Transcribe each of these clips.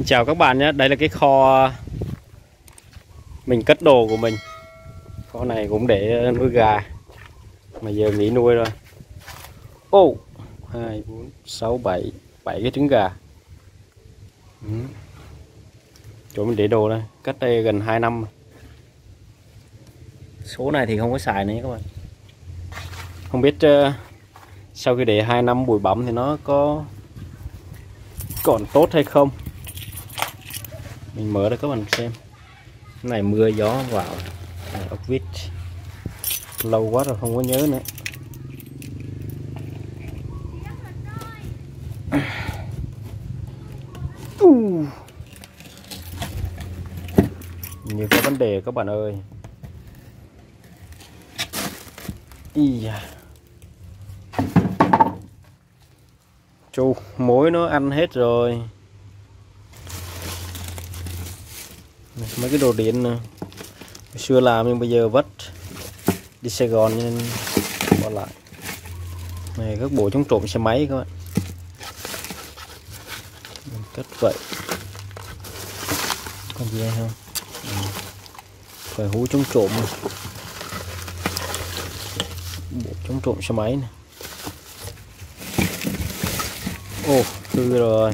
Chào các bạn nhé, đây là cái kho mình cất đồ của mình. Kho này cũng để nuôi gà mà giờ nghỉ nuôi rồi. Ô, 2, 4, 6, 7 cái trứng gà. Chỗ mình để đồ đây, cách đây gần 2 năm. Số này thì không có xài nữa các bạn. Không biết sau khi để 2 năm bụi bặm thì nó có còn tốt hay không. Mình mở ra các bạn xem. Cái này mưa gió vào. Ốc vít lâu quá rồi không có nhớ nữa. Nhiều cái vấn đề các bạn ơi. Chu mối nó ăn hết rồi. Mấy cái đồ điện này. Hồi xưa làm nhưng bây giờ vất đi Sài Gòn nên bỏ lại. Này các bộ chống trộm xe máy các bạn. Mình cất vậy. Còn gì hay không? Phải hú chống trộm này. Bộ chống trộm xe máy này. Ồ, hư rồi.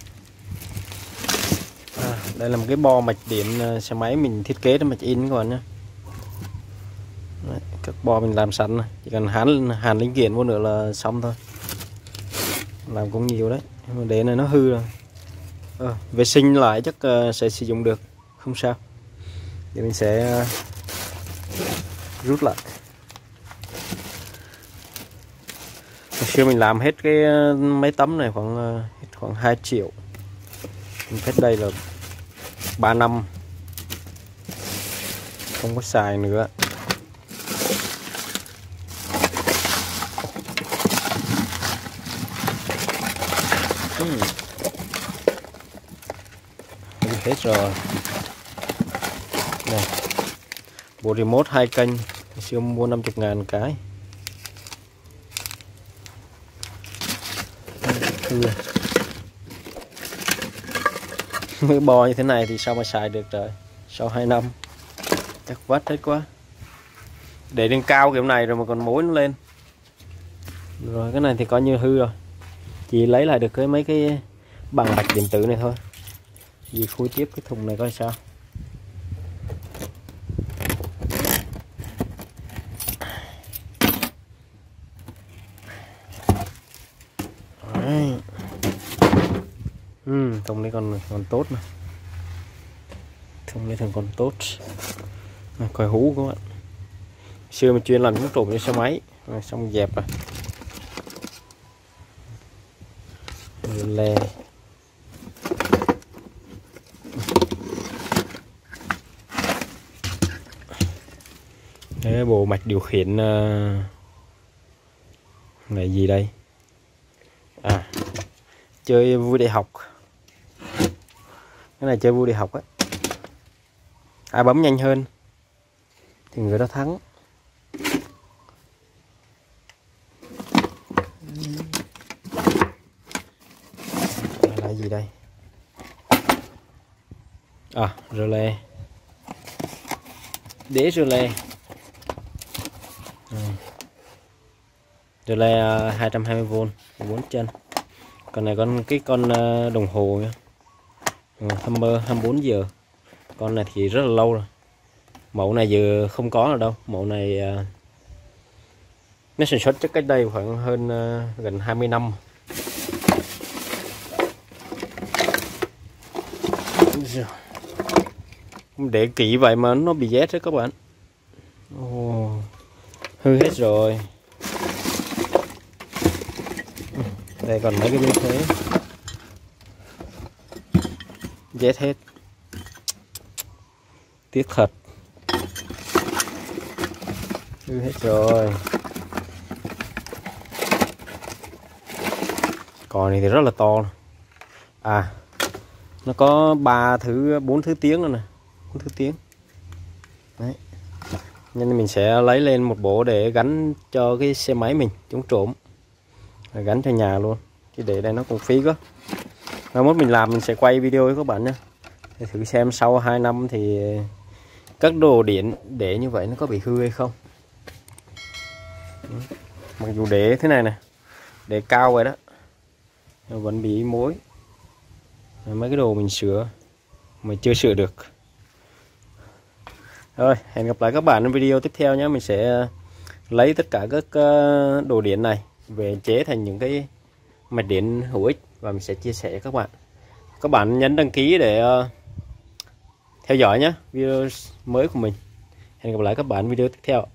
Đây là một cái bo mạch điện xe máy mình thiết kế để mạch in các bạn nhé. Đấy, các bo mình làm sẵn này, chỉ cần hàn linh kiện vô nữa là xong thôi. Làm cũng nhiều đấy, nhưng mà để này nó hư rồi. Vệ sinh lại chắc sẽ sử dụng được, không sao. Thì mình sẽ rút lại. Hồi xưa mình làm hết cái mấy tấm này khoảng 2 triệu. Mình hết đây là 3 năm không có xài nữa. Hết rồi. Này, bộ remote 2 kênh xưa mua 50.000 cái. Mấy bò như thế này thì sao mà xài được rồi. Sau 2 năm chắc vắt hết quá. Để lên cao kiểu này rồi mà còn mối nó lên. Rồi cái này thì coi như hư rồi. Chỉ lấy lại được cái mấy cái bằng mạch điện tử này thôi. Vì khui tiếp cái thùng này coi sao. Đấy. Thùng này còn tốt mà. Thùng này còn tốt. Coi hú các bạn. Xưa mình chuyên làm chống trộm cho xe máy. Rồi, xong dẹp rồi. Lè. Cái bộ mạch điều khiển này gì đây? Chơi vui đại học. Cái này chơi vui đại học á. Ai bấm nhanh hơn thì người đó thắng. Là gì đây? Rơ le. Đế rơ le. Rơ le 220V 4 chân. Còn này con đồng hồ nha. Hammer 24 giờ. Con này thì rất là lâu rồi. Mẫu này giờ không có ở đâu. Mẫu này nó sản xuất chắc cách đây khoảng hơn gần 20 năm. Để kỹ vậy mà nó bị rét đấy các bạn. Hư hết rồi. Đây còn mấy cái như thế. Rét hết. Tiếc thật. Hư hết rồi. Còn này thì rất là to. Nó có 4 thứ tiếng nữa nè. 4 thứ tiếng. Đấy. Nên mình sẽ lấy lên một bộ để gắn cho cái xe máy mình chống trộm. Rồi gắn cho nhà luôn. Chứ để đây nó cũng phí quá. Mai mốt mình làm mình sẽ quay video với các bạn nhé, để thử xem sau 2 năm thì các đồ điện để như vậy nó có bị hư hay không. Mặc dù để thế này nè, để cao rồi đó, nhưng vẫn bị mối. Mấy cái đồ mình sửa mà chưa sửa được. Rồi, hẹn gặp lại các bạn trong video tiếp theo nhé. Mình sẽ lấy tất cả các đồ điện này về chế thành những cái mạch điện hữu ích và mình sẽ chia sẻ với các bạn. Các bạn nhấn đăng ký để theo dõi nhé video mới của mình. Hẹn gặp lại các bạn video tiếp theo.